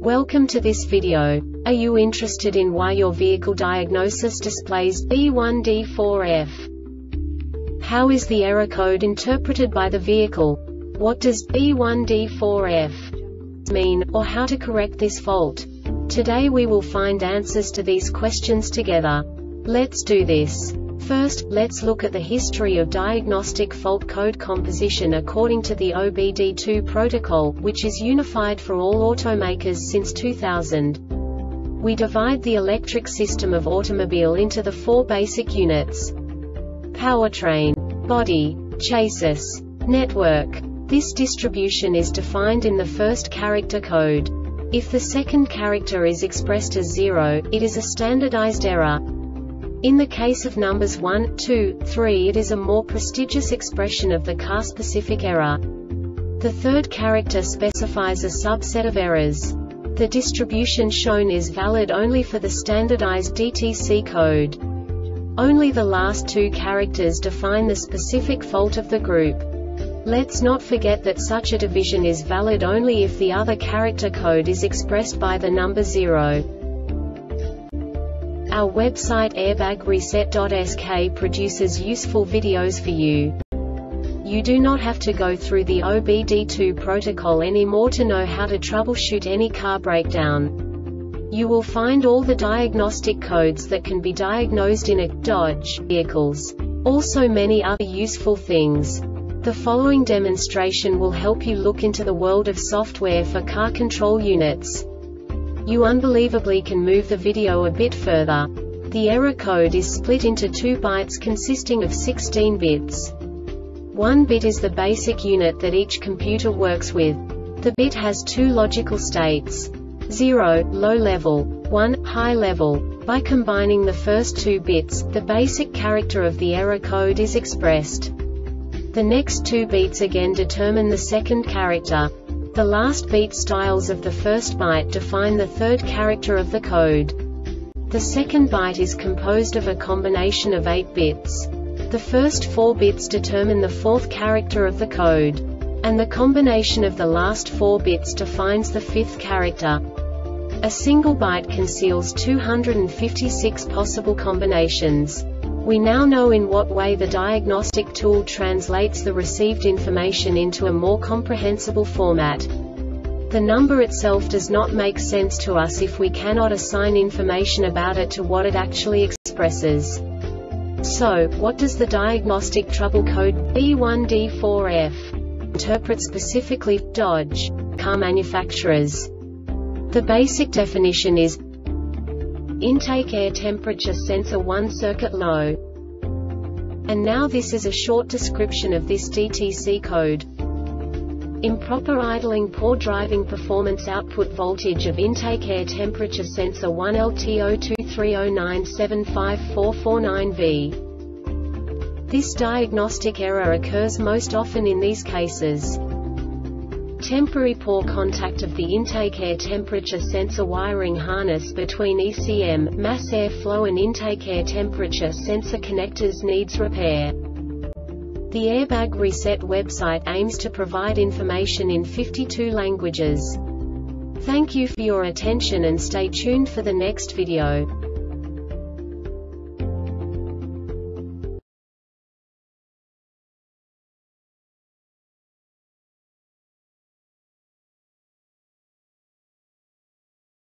Welcome to this video. Are you interested in why your vehicle diagnosis displays B1D4F? How is the error code interpreted by the vehicle? What does B1D4F mean, or how to correct this fault? Today we will find answers to these questions together. Let's do this. First, let's look at the history of diagnostic fault code composition according to the OBD2 protocol, which is unified for all automakers since 2000. We divide the electric system of automobile into the four basic units: powertrain, body, chassis, network. This distribution is defined in the first character code. If the second character is expressed as 0, it is a standardized error. In the case of numbers 1, 2, 3, it is a more prestigious expression of the car-specific error. The third character specifies a subset of errors. The distribution shown is valid only for the standardized DTC code. Only the last two characters define the specific fault of the group. Let's not forget that such a division is valid only if the other character code is expressed by the number 0. Our website airbagreset.sk produces useful videos for you. You do not have to go through the OBD2 protocol anymore to know how to troubleshoot any car breakdown. You will find all the diagnostic codes that can be diagnosed in a Dodge vehicles. Also many other useful things. The following demonstration will help you look into the world of software for car control units. You unbelievably can move the video a bit further. The error code is split into 2 bytes consisting of 16 bits. 1 bit is the basic unit that each computer works with. The bit has 2 logical states: 0, low level, 1, high level. By combining the first 2 bits, the basic character of the error code is expressed. The next 2 beats again determine the second character. The last beat styles of the first byte define the third character of the code. The second byte is composed of a combination of 8 bits. The first 4 bits determine the fourth character of the code. And the combination of the last 4 bits defines the fifth character. A single byte conceals 256 possible combinations. We now know in what way the diagnostic tool translates the received information into a more comprehensible format. The number itself does not make sense to us if we cannot assign information about it to what it actually expresses. So, what does the diagnostic trouble code B1D4F interpret specifically for Dodge car manufacturers? The basic definition is intake air temperature sensor 1 circuit low. And now this is a short description of this DTC code. Improper idling, poor driving performance, output voltage of intake air temperature sensor 1 LTO230975449V. This diagnostic error occurs most often in these cases: temporary poor contact of the intake air temperature sensor wiring harness between ECM, mass airflow and intake air temperature sensor connectors needs repair. The Airbag Reset website aims to provide information in 52 languages. Thank you for your attention and stay tuned for the next video.